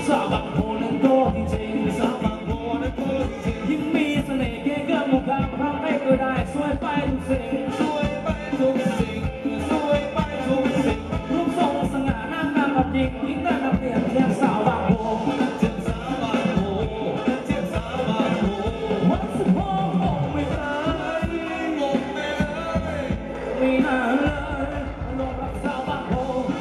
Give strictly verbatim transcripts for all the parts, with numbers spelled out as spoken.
สาวบางโพนั้นก็จริงๆสาวบางโพนั้นก็จริงๆยิ่งมีเสน่ห์เก่งก็มุกการทำให้ก็ได้สวยไปทุกสิ่งสวยไปทุกสิ่งสวยไปทุกสิ่งรูปทรงสง่าหน้าตาแบบยิ่งยิ่งได้นับเรียนเทียบสาวบางโพเทียบสาวบางโพเทียบสาวบางโพวัดสุโขทัยไม่ได้งงไม่เลยไม่น่าเลยลงรักสาวบางโพ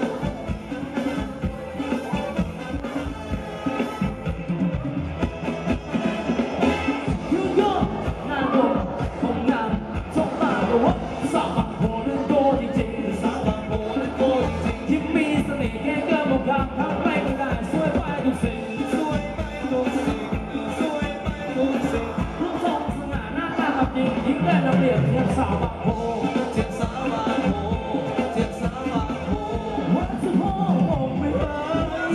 สาวบางโพนั้นโตจริงๆสาวบางโพนั้นโตจริงๆยิ่งมีเสน่ห์แก่ก็มุกการทำให้ก็ได้สวยไปทุกสิ่งสวยไปทุกสิ่งสวยไปทุกสิ่งรูปทรงสง่าหน้าตาแบบยิ่งยิ่งได้ระเบียบเทียบสาวบางโพเทียบสาวบางโพเทียบสาวบางโพวัดสุโขทัยไม่เลย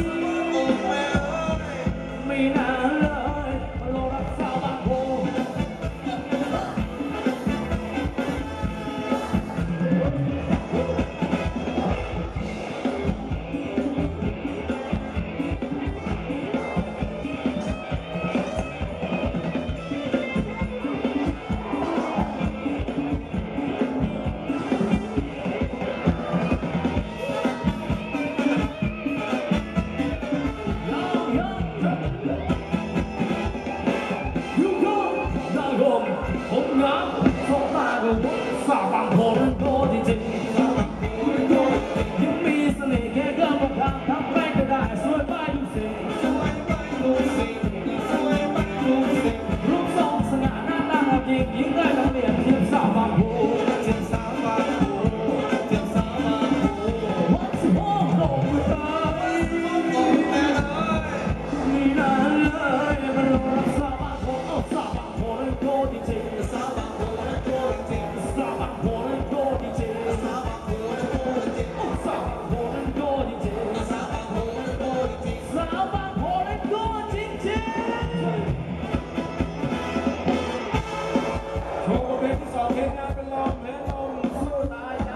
ไม่น่าเลยมาลงรักสาวบางโพผมงามสองตาก็วัดสาวบางโพนั้นโตจริงๆสาวบางโพนั้นโตจริงๆยิ่งมีเสน่ห์แค่เดินบนทางทำแรกก็ได้สวยไปทุกสิ่งสวยไปทุกสิ่งสวยไปทุกสิ่งรูปทรงสง่าหน้าตาแบบยิ่งยิ่งได้นักเรียนเทียบสาวบางโพเทียบสาวบางโพเทียบสาวบางโพวัดสุโขทัยไม่ได้ไม่น่าเลยมันลงรักสาวบางโพสาวบางโพนั้นโตจริงๆสาวบางโพนั้นโตจริงๆสาวบางโพนั้นโตจริงๆสาวบางโพนั้นโตจริงๆสาวบางโพนั้นโตจริงๆสาวบางโพนั้นโตจริงๆสาวบางโพนั้นโตจริงๆโชว์เพลงที่สองเพลงงานเป็นลมเพลงลมสู้ตายนะ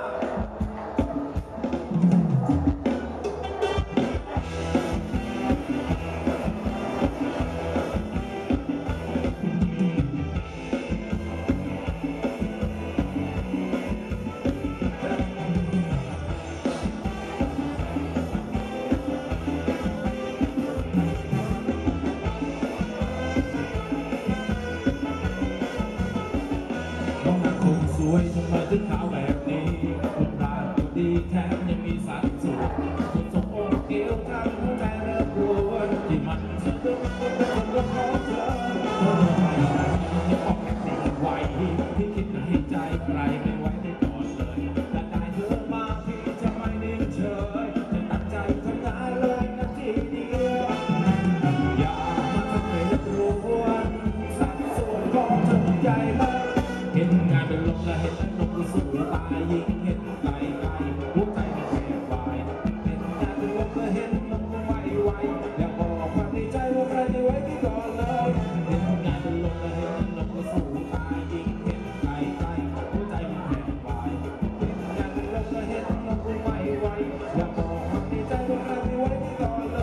สวยทำไมถึงขาวแบบนี้รูปร่างก็ดีแถมยังมีสัดส่วนคนทรงองค์เอวทั้งหัวใจเริ่มรวนที่มันสะดุดก็เป็นเรื่องของเธอเธอไม่ไหนยังออกติดไหวที่คิดและให้ใจใครไม่ไว้ได้ก่อนเลยแต่ได้เธอมาที่จะไม่นิ่งเฉยจะตัดใจทำงานเลยนาทีเดียวอย่ามาทำให้รวนสัดส่วนของเธอใจมันเห็นงานเป็นลมและเห็นนกสู้ตายยิ่งเห็นไกลไกลหัวใจมันแทบวายเห็นงานเป็นลมและเห็นนกไม่ไหวอยากบอกความในใจว่าใครไม่ไว้ที่ก่อนเลยเห็นงานเป็นลมและเห็นนกสู้ตายยิ่งเห็นไกลไกลหัวใจมันแทบวายเห็นงานเป็นลมและเห็นนกไม่ไหวอยากบอกความในใจว่าใครไม่ไว้ที่ก่อนเลย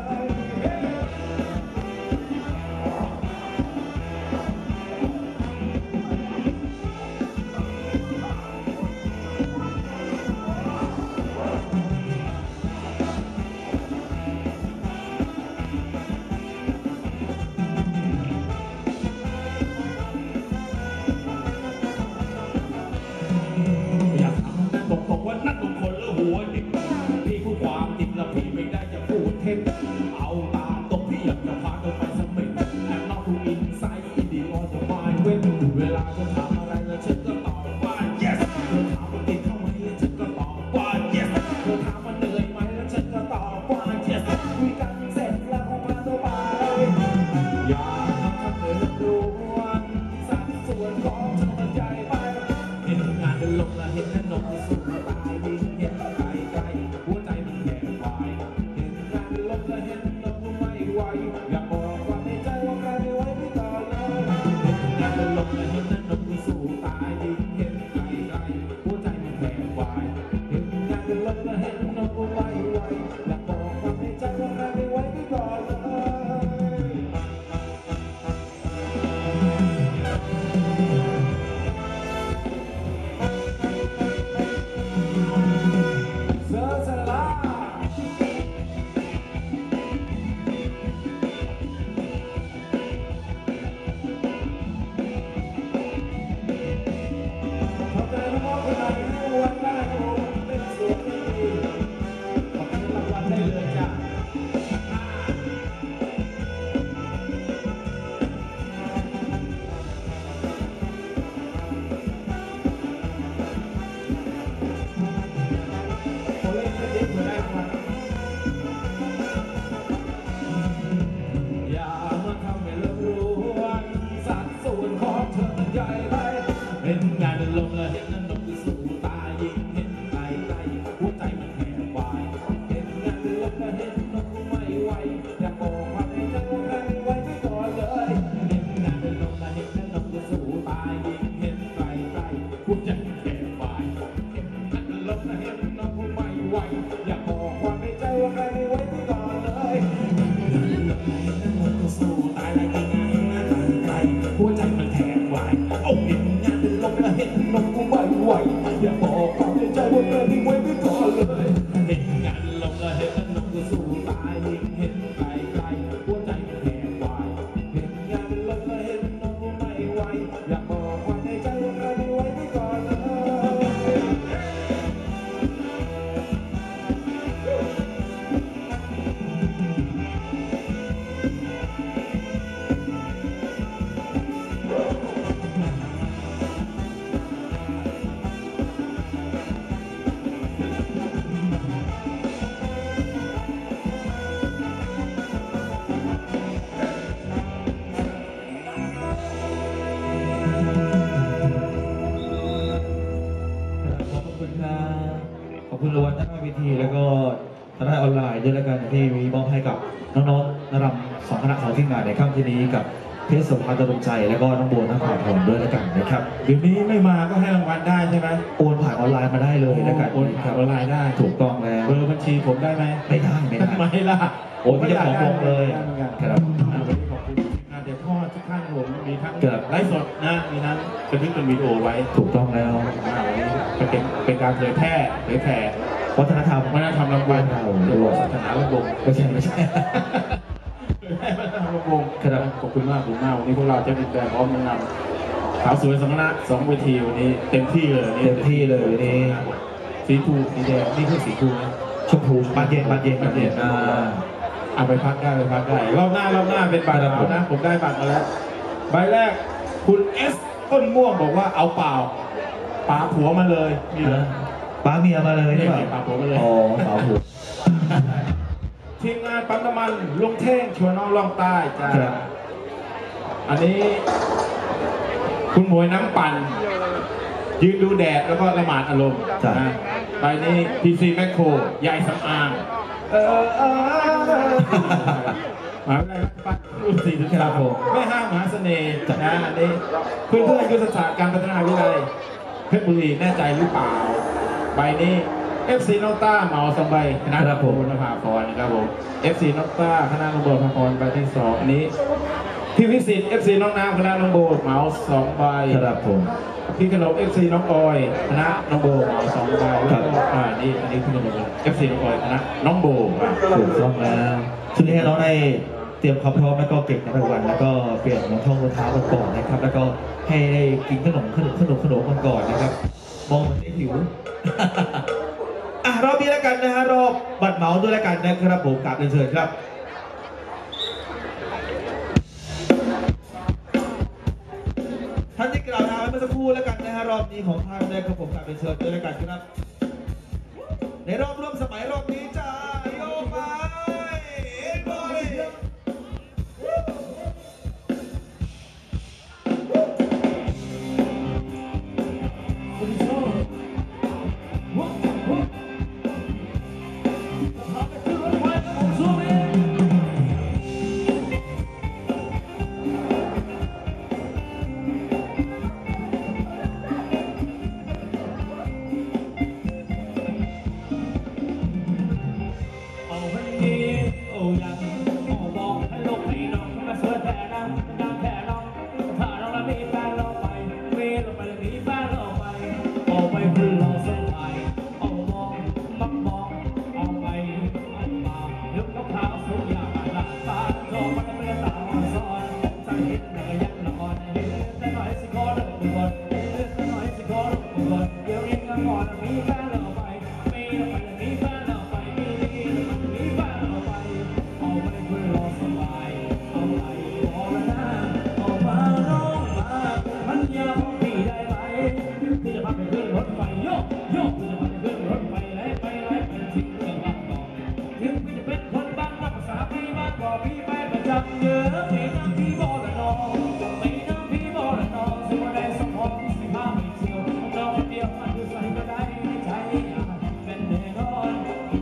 บอกว่านักทุกคนแล้วหัวเด็กพี่พูดความจริงแล้วพี่ไม่ได้จะพูดเท็จเอาตามตรงพี่อยากจะพาเธอไปสมิธแอบนอกทูอินไซด์ดีออนจะมาเว้นเวลาเธอถามอะไรแล้วฉันก็ตอบว่า yes เธอถามว่าติดเข้าไหมแล้วฉันก็ตอบว่า yes เธอถามว่าเหนื่อยไหมแล้วฉันก็ตอบว่า yes คุยกันเสร็จแล้วก็พาเธอไปอย่ามาทำเลยด่วนสัดส่วนของเธอมันใหญ่ไปเห็นงานเป็นลมและเห็นแน่นอนสู้ตายยิ่งเห็นไกลไกลหัวใจมันแยกวายเห็นงานเป็นลมและเห็นนกไม่ไหวอยากบอกความในใจว่าใครไม่ไว้ที่ก่อนเลยเห็นงานเป็นลมและเห็นแน่นอนสู้ตายยิ่งเห็นไกลไกลหัวใจมันแยกวายเห็นงานเป็นลมและเห็นนกไม่ไหวอยากบอกความในใจว่าใครไม่ไว้ที่ก่อนเห็นน้องคงไม่ไหวอยากบอกความในใจว่าใครไม่ไว้ที่ก่อนเลยสู้ตายอะไรยังไงมาทางไกลหัวใจมันแทงไหวเอาเห็นงานเป็นลมและเห็นน้องคงไม่ไหวอยากบอกความในใจว่าใครไม่ไว้ที่ก่อนเลยเห็นงานลมและเห็นน้องก็สู้ตายเห็นไกลไกลหัวใจมันแทงไหวเห็นงานเป็นลมและเห็นน้องคงไม่ไหวอยากบอกความในใจว่าใครไม่ไว้ที่ก่อนเลยขอบคุณรางวัลทั้งหน้าเวทีแล้วก็ทางด้านออนไลน์ด้วยแล้วกันที่มีมอบให้กับน้องๆนรำสองคณะสองที่งานในค่ำที่นี้กับเพชรสมภารตรงใจแล้วก็น้องโบนักข่าวผลด้วยแล้วกันนะครับเดี๋ยวนี้ไม่มาก็ให้รางวัลได้ใช่ไหมโอนผ่านออนไลน์มาได้เลยแล้วกันโอนผ่านออนไลน์ได้ถูกต้องแล้วเบอร์บัญชีผมได้ไหมไม่ได้ไม่ได้ไม่ล่ะโอนไปเจ้าของวงเลยครับขอบคุณงานเดี๋ยวพ่อทุกท่านผมมีทั้งไลฟ์สดนะมีทั้งบันทึกเป็นวิดีโอไว้ถูกต้องแล้วเป็นเป็นการเผยแพร่เผยแผ่วัฒนธรรมวัฒนธรรมลำบากเราศาสนาลำบากไม่ใช่ไม่ใช่วัฒนธรรมลำบากครับขอบคุณมากขอบคุณมากวันนี้พวกเราจะเป็นแบบพร้อมนำขาวสวยสมณะสองเวทีวันนี้เต็มที่เลยเต็มที่เลยวันนี้สีทูสีแดงนี่คือสีทูนะชมพูบานเย็นบานเย็นบานเย็นอ่าเอาไปพักได้ไปพักได้รอบหน้ารอบหน้าเป็นบัตรแล้วนะผมได้บัตรมาแล้วใบแรกคุณเอสต้นม่วงบอกว่าเอาเปล่าป๋าผัวมาเลยนี่เลยป๋าเมียมาเลยใช่ป่ะป๋าผัวมาเลยอ๋อป๋าผัวทีมงานปั๊มน้ำมันลุงเท่งชวนน้องล่องใต้จ้าอันนี้คุณหมวยน้ำปั่นยืนดูแดดแล้วก็ละหมาดอารมณ์นะใบนี้พีซีแมคโครใหญ่สำอางเออเออหมาอะไรปั๊บรุ่นสี่ถึงสามไม่ห้ามหาเสน่ห์นะอันนี้เพื่อนเพื่อนยุทธศาสตร์การพัฒนาวิทยาลัยเพชรบุรีแน่ใจหรือเปล่าใบนี้ เอฟ ซี นกต้าเหมาสองใบคณะโบนภาพรนะครับผม เอฟ ซี นกต้าคณะโบนภาพรใบที่สองอันนี้พี่วิสิต เอฟ ซี น้องน้ำคณะน้องโบเหมาสองใบครับผมพี่ขนม เอฟ ซี น้องออยคณะน้องโบเหมาสองใบแล้วก็อ่านี่อันนี้พี่ขนม เอฟ ซี น้องออยคณะน้องโบถูกต้องแล้วซึ่งให้น้องได้เตรียมความพร้อมแล้วก็เก็บในรางวัลแล้วก็เปลี่ยนรองเท้ารองเท้ากันก่อนนะครับแล้วก็ให้ได้กินขนมขนมขนมขนมกันก่อนนะครับมองมันได้หิวอ่ะรอบนี้แล้วกันนะฮะรอบบัตรเหมาด้วยแล้วกันนะครับผมกราบเรียนเชิญครับท่านที่กล่าวนาเมื่อสักครู่แล้วกันนะฮะรอบนี้ของทางแรกครับผมกราบเรียนเชิญด้วยแล้วกันครับในรอบร่วมสมัยรอบนี้จ้าโยกไปบอยเ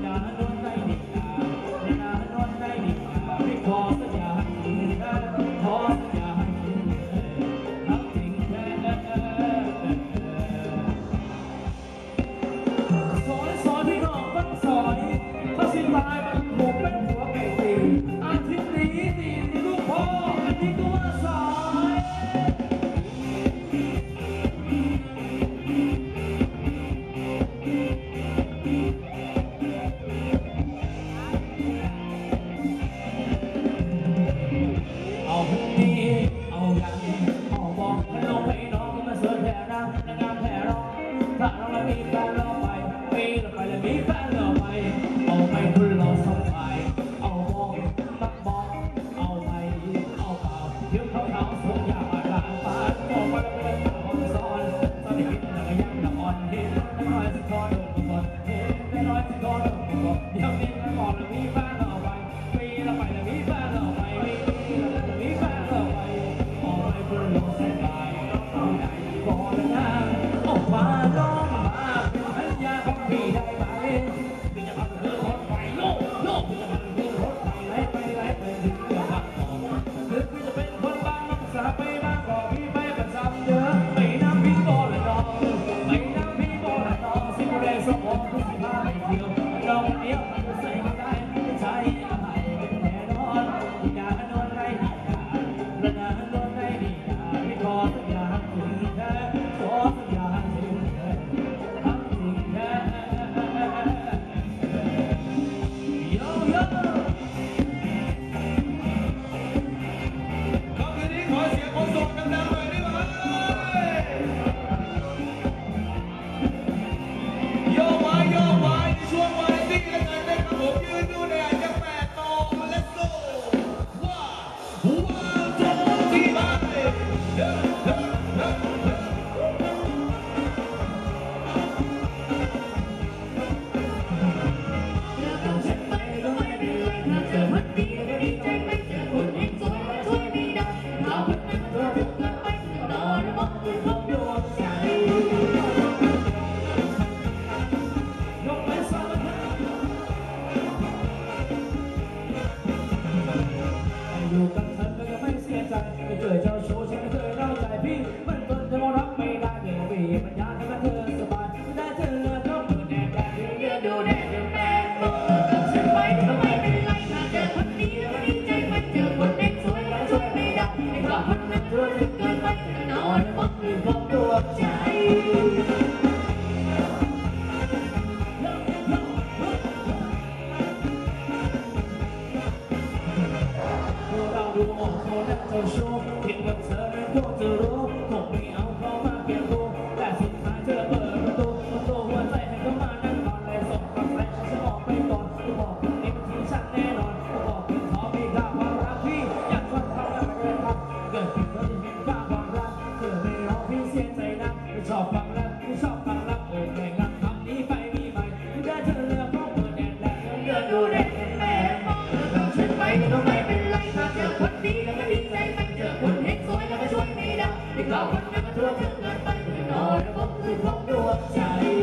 โดนจะรู้คงไม่เอาเข้ามาเกี่ยวกูแต่สุดท้ายเธอเปิดประตูประตูหัวใจให้เข้ามานั่งก่อนเลยส่งกาแฟฉันออกไปก่อนกูบอกคนนี้มันทิ้งฉันแน่นอนกูบอกเพียงขอมีค่าความรักพี่อยากทนทำอะไรก็ได้ทำเกิดผิดเธอจะเห็นค่าความรักเธอไม่ร้องพี่เสียใจนะไม่ชอบฟังแล้วไม่ชอบฟังรักเออแข่งรักคำนี้ไปมีใหม่ได้เธอเลือกเพราะเปิดแดดแดดเดินดูเด็กแม่เราฉันไปก็ไม่เป็นไรถ้าเจอคนดีแล้วก็ดีใจไปเจอคนเห็นสวยแล้วก็ช่วยไม่ได้ที่เขาคนนั้นก็ทั่วถึงเกินไปไม่น้อยแล้วผมคือผมดวงใจ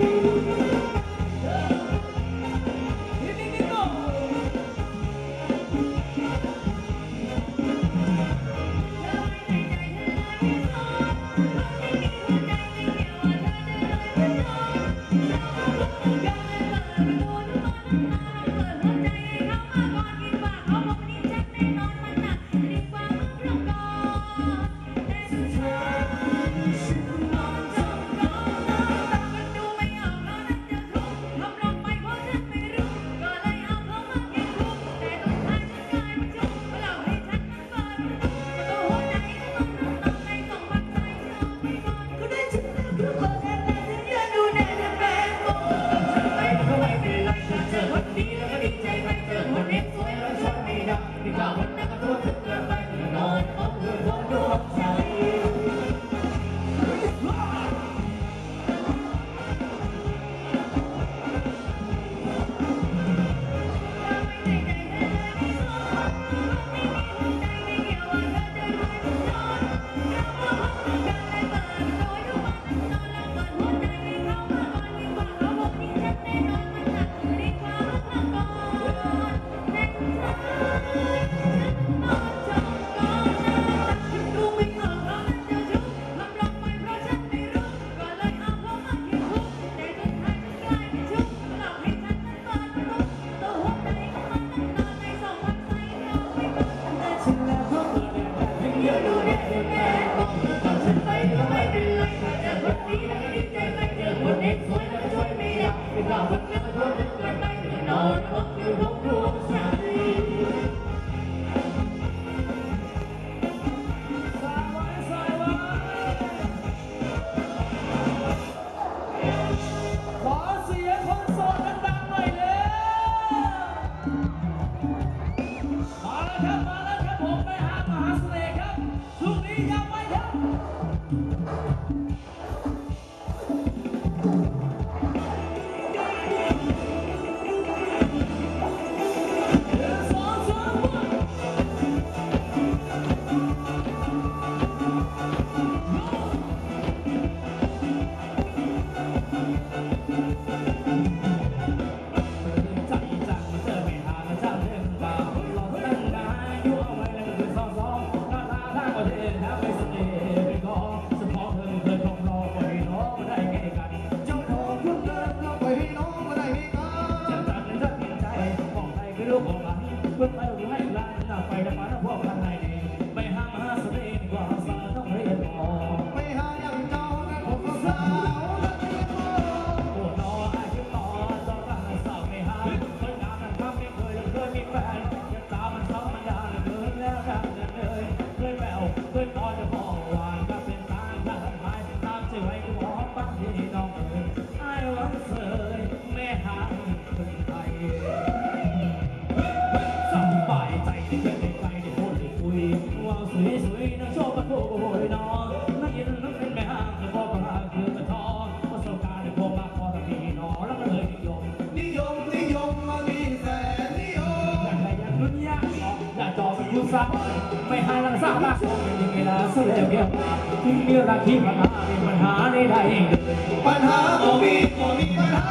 ไม่ให้รักษารักไม่มีเวลาเสียเกี่ยวที่มีรักที่ปัญหามีปัญหาใดๆปัญหาโมมีโมมีปัญหา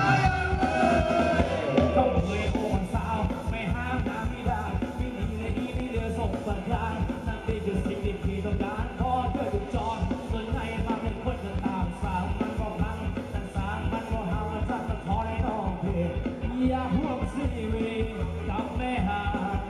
ต้องเคยโอ้สาวไม่ห้ามน้ำไม่ได้ไม่มีเลยอีไม่เหลือส่งสัญญาณนั่นเป็นสิ่งที่ต้องการขอเพื่อจุดจรเงินให้มาเป็นคนจะตามสาวมันก็พังแต่สาวมันก็หามันจะมาขอให้น้องเพลอย่าห่วงชีวิตกับแม่หา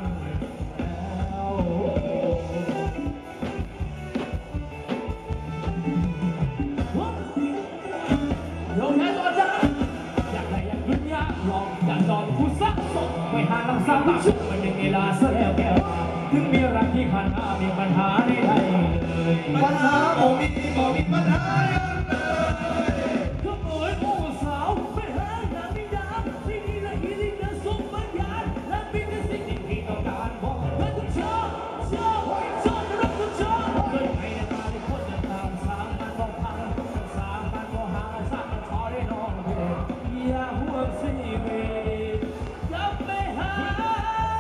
ไม่หาลังสาตามันยังเวลาเสียแล้วแก้วถึงมีรักที่ผ่านมามีปัญหาใดๆเลยปัญหาบ่มีบ่มีปัญหาเลยก็เอ๋ยผู้สาวไม่หาหนังนิยามที่นี่และที่นี่จะส่งบรรยายและมีแต่สิ่งที่พี่ต้องการบอกเพื่อนทุกชอบชอบชอบจะรักทุกชอบเคยไปในตาที่คนจะตามสามมันก็พังสามมันก็หาสามมันขอได้นอนเพลอย่าห่วงสิเวอย่าไปหาแล้ว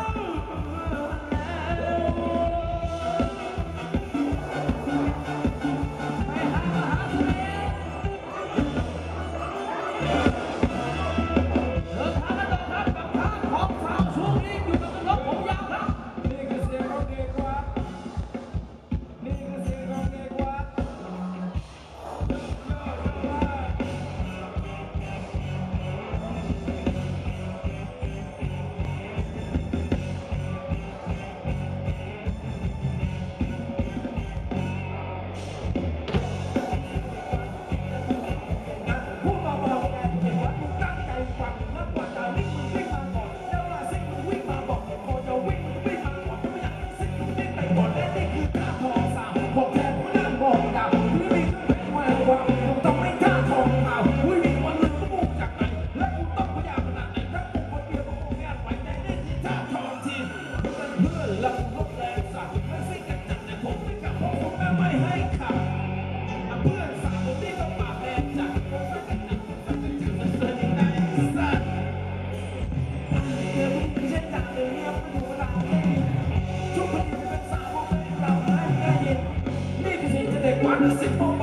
นี่คือเสียงของเด็กวัดนี่คือเสียงของเด็กวัดพูดมาบอกแกเด็กวัดมึงตั้งใจฟังแล้วกว่าจะวิ่งมึงวิ่งมาก่อนแล้วว่าสิ่งมึงวิ่งมาบอกพอจะวิ่งมึงวิ่งมาก่อนไม่อยากให้สิ่งมึงวิ่งไปก่อนและนี่คือท่าทองสาวบอกแทนกูนั่งมองดาวหรือมีเครื่องเพชรแหวววาวกูต้องไม่ท่าทองเปล่าอุ้ยมีวันหนึ่งกูมุ่งจากไหนและกูต้องพยายามขนาดไหนถ้ากูคนเดียวก็คงแย่ไหวแต่นี่คือท่าทองทีมมึงเป็นเพื่อนแล้วกูลดแรงสั่งและสิ่งกันจัดแต่ผมไม่กลับเพราะผมแม่ไม่ให้ขับเพื่อนสาวคนนี้ต้องปากแดงจัดผมไม่กันจัดผมไม่กันจัดมันเกินยังไงสัตว์เดี๋ยวมึงไม่ใช่จัดเลยเนี่ยมึงดูเราทุกคนที่เป็นสาวพวกเราหายใจเย็นนี่คือสิ่งที่เด็กวันสิบโมง